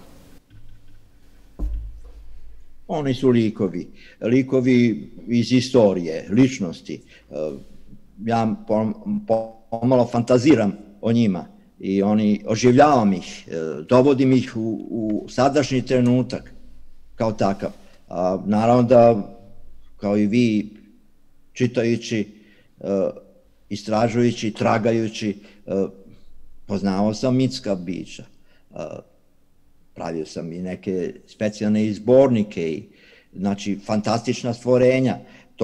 Oni su likovi iz istorije, ličnosti. Ja pomalo fantaziram o njima i oživljavam ih, dovodim ih u sadašnji trenutak kao takav. Naravno da, kao i vi, čitajući, istražujući, tragajući, poznavao sam mitska bića. Pravio sam i neke specijalne izbornike, znači fantastična stvorenja.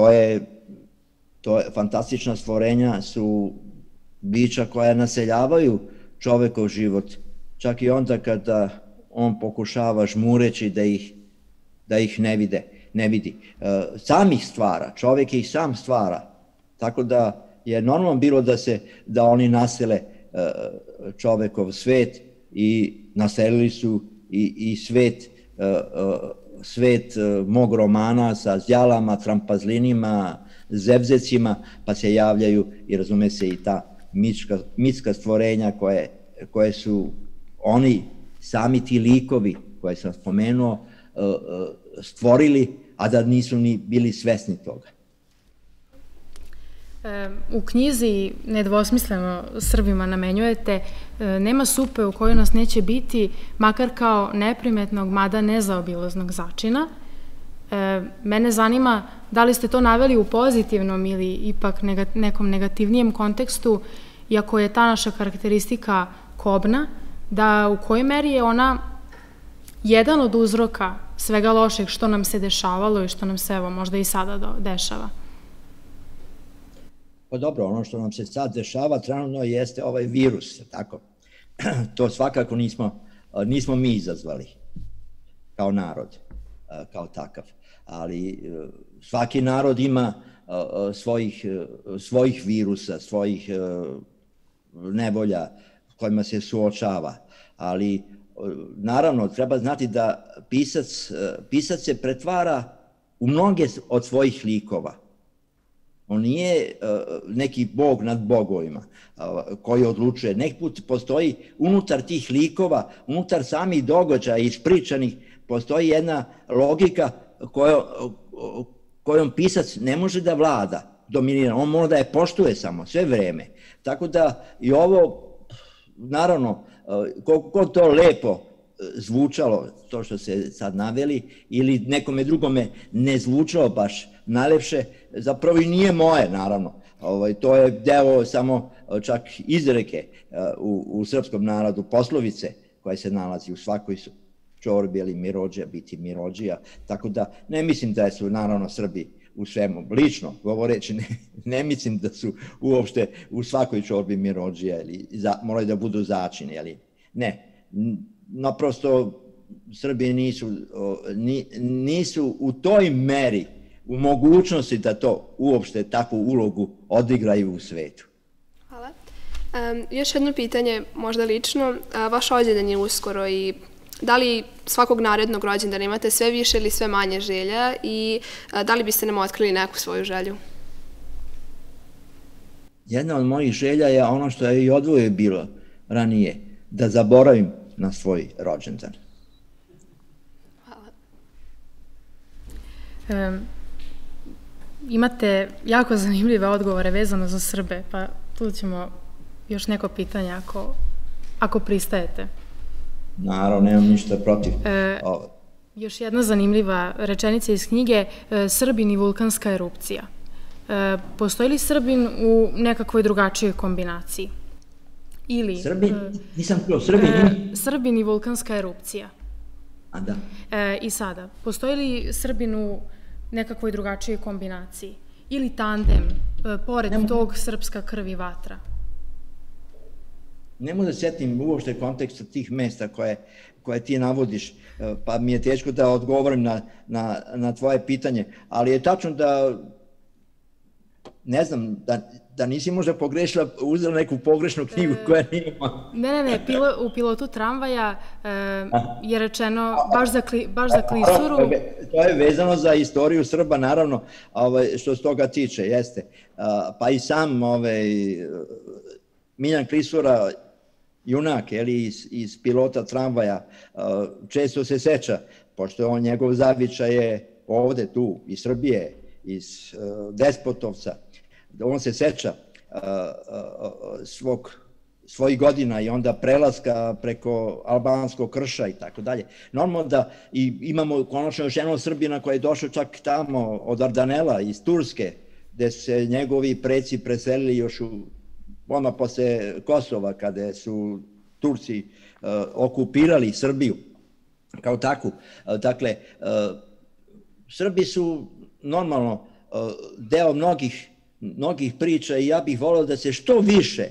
Fantastična stvorenja su bića koja naseljavaju čovekov život, čak i onda kada on pokušava žmureći da ih ne vidi. Sam ih stvara, čovek ih sam stvara, tako da je normalno bilo da oni nasele čovekov svet i naselili su i svet mog romana sa zjalama, trampazlinima, zevzecima, pa se javljaju i razume se i ta mitska stvorenja koje su oni, sami ti likovi koje sam spomenuo, stvorili, a da nisu ni bili svesni toga. U knjizi nedvosmisleno Srbima namenjujete nema supe u kojoj nas neće biti, makar kao neprimetnog, mada nezaobilaznog začina. Mene zanima da li ste to naveli u pozitivnom ili ipak nekom negativnijem kontekstu, iako je ta naša karakteristika kobna, da u kojoj meri je ona jedan od uzroka svega lošeg što nam se dešavalo i što nam se evo možda i sada dešava. Pa dobro, ono što nam se sad dešava trenutno jeste ovaj virus, tako? To svakako nismo mi izazvali kao narod, kao takav. Ali svaki narod ima svojih virusa, svojih nevolja s kojima se suočava. Ali naravno treba znati da pisac se pretvara u mnoge od svojih likova. On nije neki bog nad bogovima koji odlučuje. Neki put postoji unutar tih likova, unutar samih događaja ispričanih, postoji jedna logika kojom pisac ne može da vlada, dominira. On mora da je poštuje samo, sve vreme. Tako da i ovo, naravno, koliko to lepo zvučalo, to što se sad naveli, ili nekome drugome ne zvučalo baš najlepše, zapravo i nije moje, naravno. To je deo samo čak izreke u srpskom narodu, poslovice koja se nalazi u svakoj čorbi ili mirođija, biti mirođija, tako da ne mislim da su naravno Srbi u svemu, lično govoreći, ne mislim da su uopšte u svakoj čorbi mirođija ili moraju da budu začini, ali ne. Naprosto Srbi nisu u toj meri u mogućnosti da to uopšte takvu ulogu odigraju u svetu. Još jedno pitanje, možda lično. Vaš rođendan je uskoro i da li svakog narednog rođendana imate sve više ili sve manje želja i da li biste nam otkrili neku svoju želju? Jedna od mojih želja je ono što je i odvoje bilo ranije, da zaboravim na svoj rođendan. Hvala. Imate jako zanimljive odgovore vezano za Srbe, pa tu ćemo još neko pitanje ako pristajete. Naravno, nemam ništa protiv. Još jedna zanimljiva rečenica iz knjige, Srbin i vulkanska erupcija. Postoji li Srbin u nekakvoj drugačijoj kombinaciji? Ili... Srbin? Nisam čuo, Srbin? Srbin i vulkanska erupcija. A da. I sada, postoji li Srbin u nekakvoj drugačijoj kombinaciji? Ili tandem, pored tog srpska krv i vatra? Ne mogu da sjetim uopšte konteksta tih mesta koje ti navodiš, pa mi je teško da odgovorim na tvoje pitanje, ali je tačno da, ne znam, da nisi možda pogrešila, uzela neku pogrešnu knjigu koja nima. Ne, u pilotu tramvaja je rečeno baš za klisuru. To je vezano za istoriju Srba, naravno, što se toga tiče, jeste. Pa i sam Miljan Klisura, junak iz pilota tramvaja, često se seća, pošto njegov zavičaj je ovde, tu, iz Srbije, iz Despotovca, on se seća svojih godina i onda prelaska preko albanskog krša i tako dalje. Normalno da imamo konačno još jednog Srbina koji je došao čak tamo od Ardanela, iz Turske, gde su se njegovi preci preselili još odmah posle Kosova, kada su Turci okupirali Srbiju kao takvu. Dakle, Srbi su normalno deo mnogih priča i ja bih volio da se što više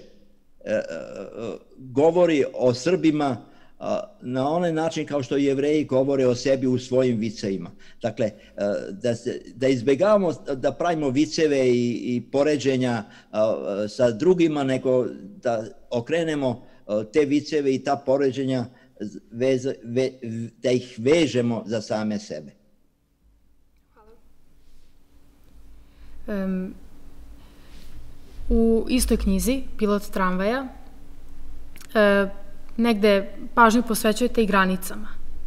govori o Srbima na onaj način kao što Jevreji govore o sebi u svojim vicevima. Dakle, da izbjegavamo da pravimo viceve i poređenja sa drugima, nego da okrenemo te viceve i ta poređenja, da ih vežemo za same sebe. U istoj knjizi, Pilot tramvaja, negde pažnju posvećujete i granicama.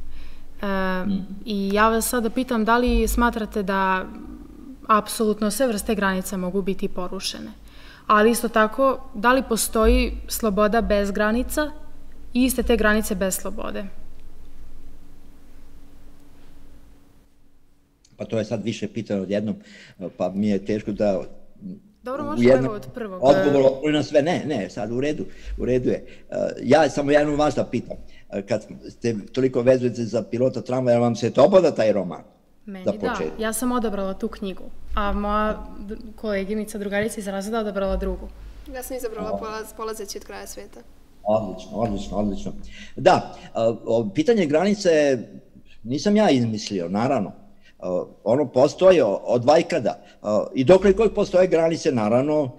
I ja vas sada pitam da li smatrate da apsolutno sve vrste granica mogu biti porušene, ali isto tako da li postoji sloboda bez granica i iste te granice bez slobode? Pa to je sad više pitano odjednom, pa mi je teško da... Dobro, možemo evo od prvog. Odgovor na sve, ne, sad u redu je. Ja samo jednu vas da pitam, kad ste toliko vezujete za Pilota tramvaja, vam se dopada taj roman? Meni da, ja sam odabrala tu knjigu, a moja koleginica, drugarica iz razreda odabrala drugu. Ja sam izabrala Polazeći od kraja sveta. Odlično. Da, pitanje granice nisam ja izmislio, naravno. Ono postoji od vajkada i dokle god postoje granice, naravno,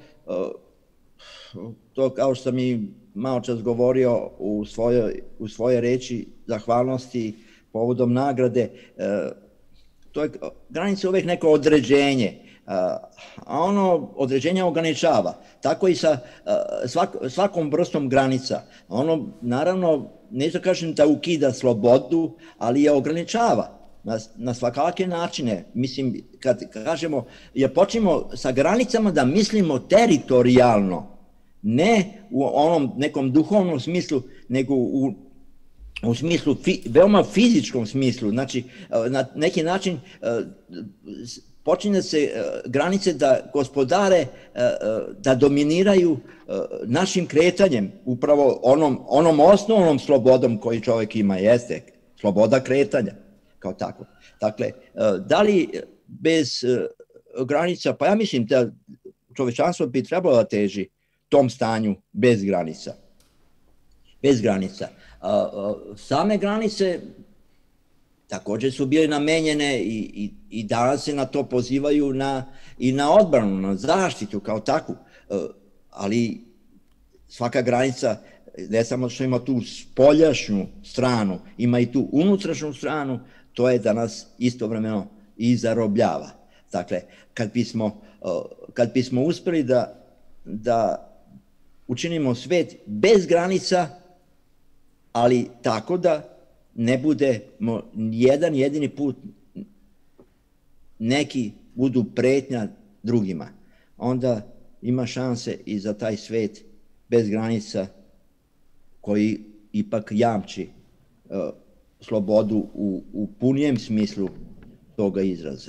to kao što sam i malo čas govorio u svojoj reči zahvalnosti povodom nagrade, to je granica uvek neko određenje, a ono određenje ograničava, tako i sa svakom vrstom granica. Ono, naravno, neću kažem da ukida slobodu, ali je ograničava na svakake načine. Mislim, kad kažemo, jer počnemo sa granicama da mislimo teritorijalno, ne u onom nekom duhovnom smislu, nego u smislu, veoma fizičkom smislu. Znači, na neki način počinje se granice da gospodare, da dominiraju našim kretanjem, upravo onom osnovnom slobodom koju čovjek ima, jeste sloboda kretanja kao tako. Dakle, da li bez granica, pa ja mislim da čovečanstvo bi trebalo da teži tom stanju bez granica. Bez granica. Same granice također su bile namenjene i danas se na to pozivaju i na odbranu, na zaštitu kao takvu. Ali svaka granica, ne samo što ima tu spoljašnju stranu, ima i tu unutrašnju stranu, to je da nas istovremeno i zarobljava. Dakle, kad bismo uspeli da učinimo svet bez granica, ali tako da ne budemo jedan jedini put neki budu pretnja drugima, onda ima šanse i za taj svet bez granica koji ipak jamči slobodu u punijem smislu toga izraza.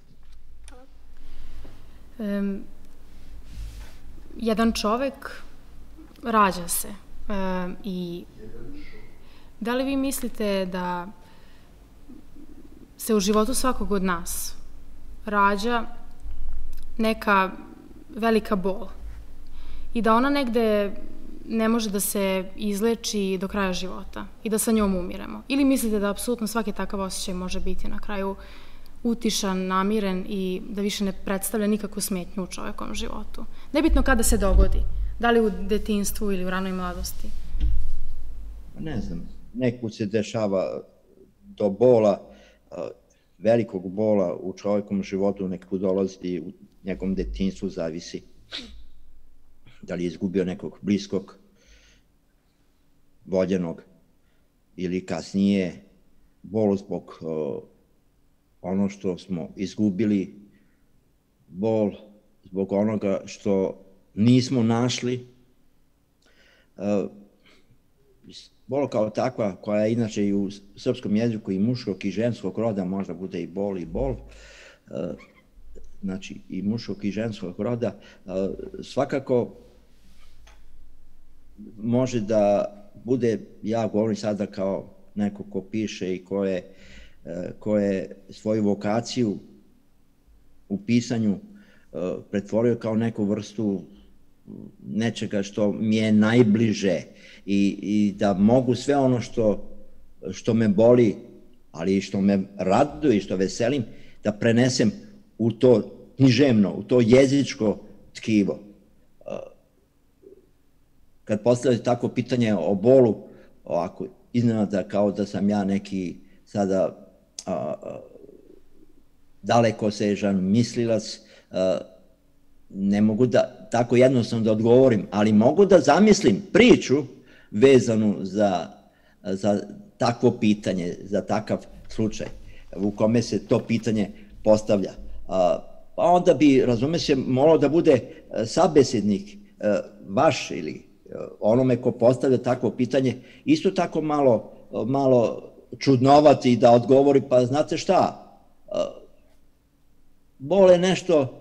Jedan čovek rađa se i da li vi mislite da se u životu svakog od nas rađa neka velika bol i da ona negde ne može da se izleči do kraja života i da sa njom umiremo? Ili mislite da apsolutno svaki takav osjećaj može biti na kraju utišan, namiren i da više ne predstavlja nikakvu smetnju u čovekovom životu? Nebitno kada se dogodi, da li u detinjstvu ili u ranoj mladosti? Ne znam, nekud se dešava do bola, velikog bola u čovekovom životu, nekud dolazi u nekom detinjstvu, zavisi da li je izgubio nekog bliskog, voljenog, ili kasnije bol zbog ono što smo izgubili, bol zbog onoga što nismo našli. Bol kao takva, koja je inače i u srpskom jeziku i muškog i ženskog roda, možda bude i bol, znači i muškog i ženskog roda, svakako može da bude, ja govorim sada kao neko ko piše i ko je svoju vokaciju u pisanju pretvorio kao neku vrstu nečega što mi je najbliže i da mogu sve ono što me boli, ali i što me raduje i što veselim, da prenesem u to književno, u to jezičko tkivo. Kad postavljate tako pitanje o bolu, ovako, iznenada kao da sam ja neki sada dalekosežan mislilac, ne mogu da tako jednostavno da odgovorim, ali mogu da zamislim priču vezanu za takvo pitanje, za takav slučaj u kome se to pitanje postavlja. Pa onda bi, razume se, moralo da bude sabesednik vaš ili onome ko postavlja takvo pitanje, isto tako malo čudnovati da odgovori, pa znate šta, bol je nešto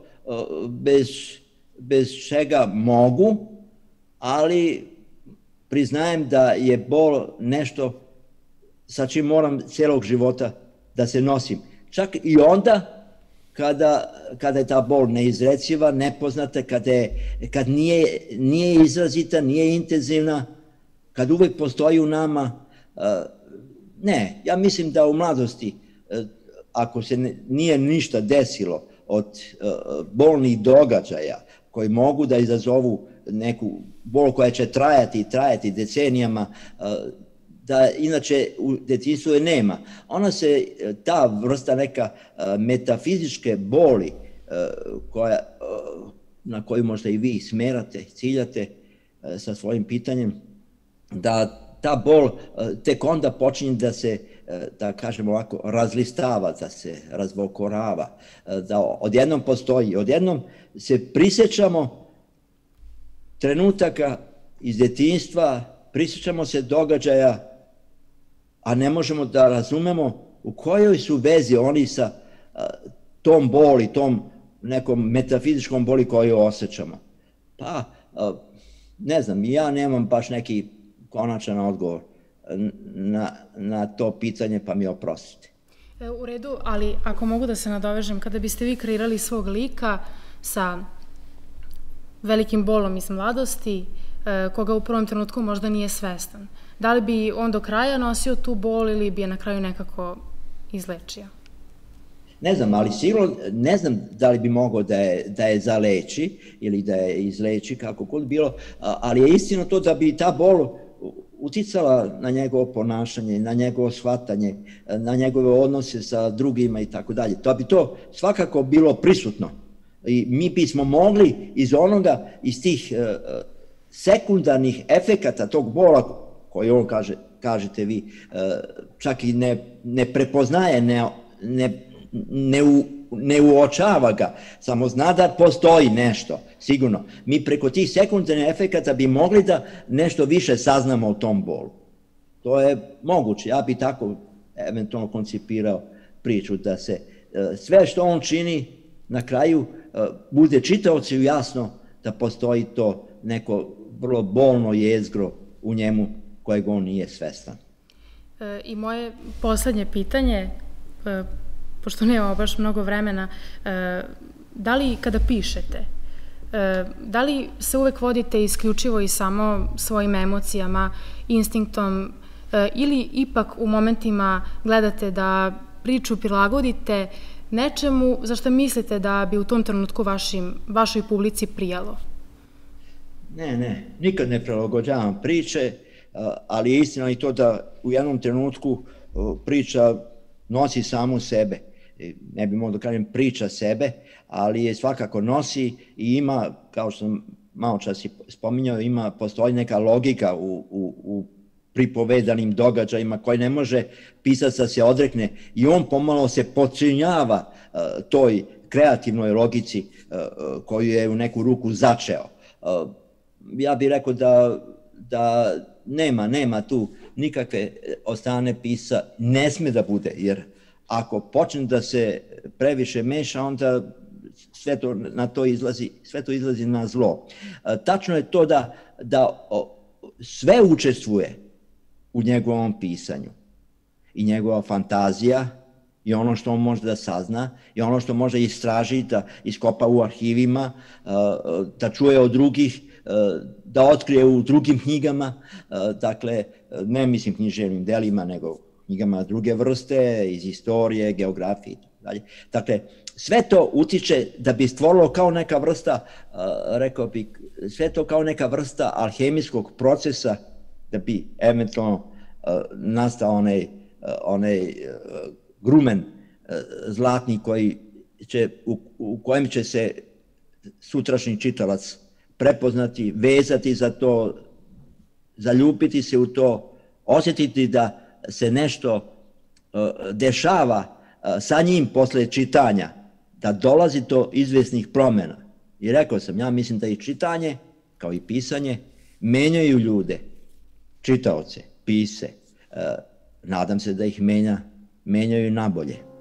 bez čega mogu, ali priznajem da je bol nešto sa čim moram celog života da se nosim. Čak i onda kada je ta bol neizreciva, nepoznata, kad nije izrazita, nije intenzivna, kad uvek postoji u nama. Ne, ja mislim da u mladosti, ako se nije ništa desilo od bolnih događaja koji mogu da izazovu neku bol koja će trajati decenijama, da inače u detinjstvu je nema. Ta vrsta neka metafizičke boli na koju možda i vi smerate, ciljate sa svojim pitanjem, da ta bol tek onda počinje da se, da kažemo ovako, razlistava, da se razvokorava, da odjednom postoji, odjednom se prisjećamo trenutaka iz detinjstva, prisjećamo se događaja, a ne možemo da razumemo u kojoj su vezi oni sa tom boli, tom nekom metafizičkom boli koju osjećamo. Pa, ne znam, ja nemam baš neki konačan odgovor na to pitanje, pa mi oprostite. U redu, ali ako mogu da se nadovežem, kada biste vi kreirali svog lika sa velikim bolom iz mladosti, koga u prvom trenutku možda nije svestan, da li bi on do kraja nosio tu bol ili bi je na kraju nekako izlečio? Ne znam, ali sigurno ne znam da li bi mogao da je zaleči ili da je izleči, kako god bilo, ali je istina to da bi ta bol uticala na njegovo ponašanje, na njegovo shvatanje, na njegove odnose sa drugima i tako dalje. Da bi to svakako bilo prisutno. I mi bismo mogli iz tih sekundarnih efekata tog bola, koji on kažete vi, čak i ne prepoznaje, ne uočava ga, samo zna da postoji nešto, sigurno. Mi preko tih sekundarnih efekata bi mogli da nešto više saznamo o tom bolu. To je moguće, ja bi tako eventualno koncipirao priču, da se sve što on čini na kraju bude čitaocu jasno da postoji to neko vrlo bolno jezgro u njemu kojeg on nije svestan. I moje poslednje pitanje, pošto nema baš mnogo vremena, da li kada pišete, da li se uvek vodite isključivo i samo svojim emocijama, instinktom, ili ipak u momentima gledate da priču prilagodite nečemu za što mislite da bi u tom trenutku vašoj publici prijalo? Ne, nikad ne prilagođavam priče, ali je istina i to da u jednom trenutku priča nosi samu sebe. Ne bih mogao da kažem priča sebe, ali je svakako nosi i ima, kao što sam malo čas spominjao, postoji neka logika u pripovedanim događajima koji ne može pisac da se odrekne i on pomalo se podčinjava toj kreativnoj logici koju je u neku ruku začeo. Ja bih rekao da nema tu nikakve od strane pisca, ne sme da bude, jer ako počne da se previše meša, onda sve to izlazi na zlo. Tačno je to da sve učestvuje u njegovom pisanju. I njegova fantazija, i ono što on može da sazna, i ono što može istražiti, da iskopa u arhivima, da čuje od drugih, da otkrije u drugim knjigama, dakle, ne mislim književnim delima, nego knjigama druge vrste, iz istorije, geografije i tako dalje. Dakle, sve to utiče da bi stvorilo kao neka vrsta, rekao bih, sve to kao neka vrsta alhemijskog procesa da bi eventualno nastao onaj grumen zlatni u kojem će se sutrašnji čitalac prepoznati, vezati za to, zaljubiti se u to, osjetiti da se nešto dešava sa njim posle čitanja, da dolazi do izvesnih promjena. I rekao sam, ja mislim da i čitanje, kao i pisanje, menjaju ljude, čitaoce, pisce. Nadam se da ih menjaju nabolje.